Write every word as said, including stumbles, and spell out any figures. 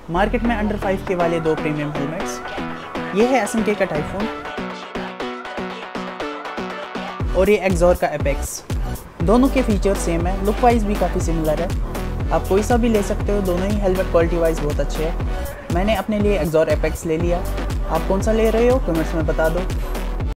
Market में under five के वाले दो प्रीमियम हेलमेट्स। ये है एस एम के का टाइफून और ये एक्सॉर का एपेक्स। दोनों के फीचर सेम है, लुक वाइज भी काफ़ी सिमिलर है। आप कोई सा भी ले सकते हो, दोनों ही हेलमेट क्वालिटी वाइज बहुत अच्छे हैं। मैंने अपने लिए एक्सॉर एपेक्स ले लिया। आप कौन सा ले रहे हो कमेंट्स में बता दो।